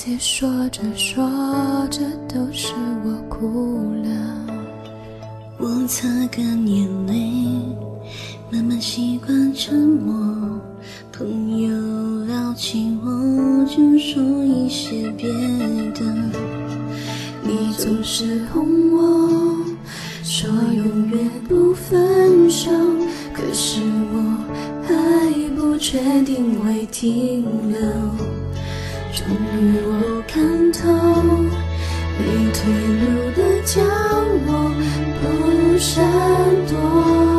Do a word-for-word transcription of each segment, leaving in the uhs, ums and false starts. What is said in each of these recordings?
些说着说着都是我哭了。 我擦干眼泪，慢慢习惯沉默。朋友聊起我，就说一些别的。 你总是哄我，说永远不分手，可是我还不确定会停留。终于我看透，你退路的叫我不闪躲。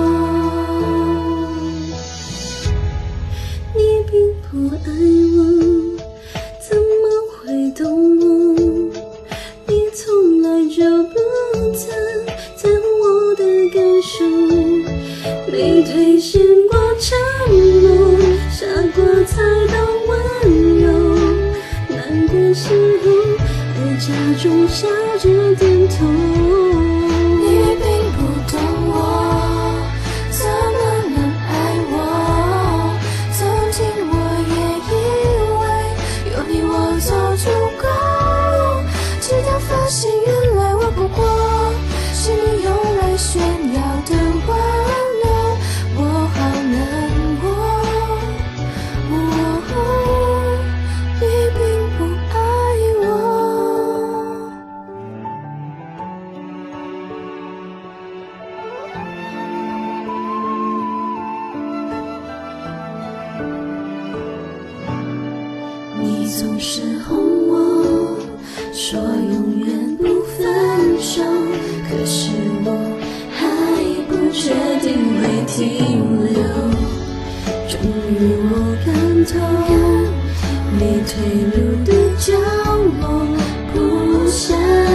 你并不爱我，怎么会懂我？你从来就不曾在乎我的感受，没兑现过承诺，傻瓜才懂温柔。难过时候我假装笑着点头。 你并不懂我，怎么能爱我？曾经我也以为有你我就足够，直到发现原来我不过是你用来炫耀的挽留。我好难过，哦，你并不爱我。你总是哄我，说永远不分手，可是我还不确定会停留。终于我看透，你退路的叫我不闪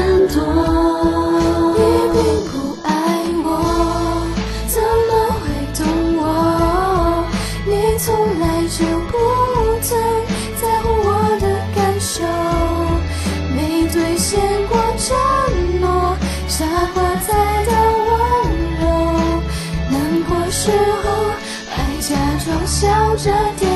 躲。你并不爱我，怎么会懂我？你从来就不曾在乎我的感受，没兑现过承诺，傻瓜才懂温柔。难过时候爱假装笑着点